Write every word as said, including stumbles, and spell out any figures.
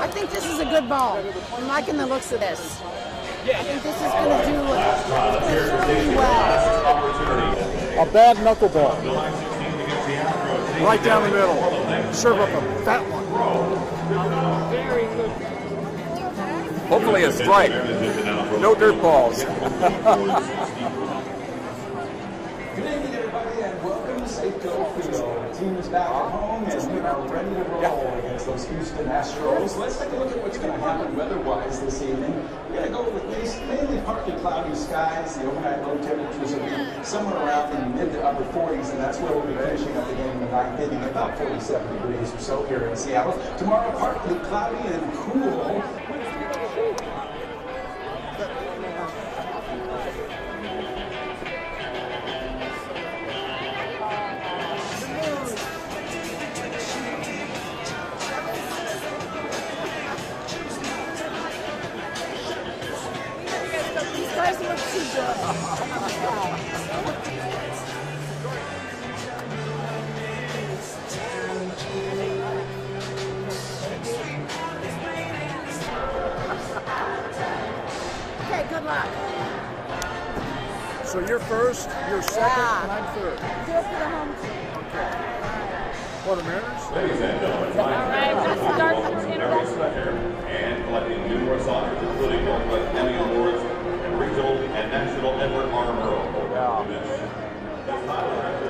think this is a good ball. I'm liking the looks of this. I think this is going to do really well. A bad knuckleball. Right down the middle. Serve up a fat one. Very good. Hopefully a strike. No dirt balls. Good evening, everybody, and welcome to Safeco Field. The team is back at home, and we are ready to roll against those Houston Astros. Let's take a look at what's going to happen weather-wise this evening. We're going to go with these mainly partly cloudy skies. The overnight low temperatures will be somewhere around in the mid to upper forties, and that's where we'll be finishing up the game in the ninth inning, about forty-seven degrees or so here in Seattle. Tomorrow, partly cloudy and cool. Okay, good luck. So you're first, you're second, Yeah. and I'm third. Do it for the home team. Okay. For the Mariners? Ladies and gentlemen, All right, let's start with the Harry Sweater, and collecting numerous honors, including Northwest Emmy Awards and regional and national Edward R. Murrow. Yeah. This title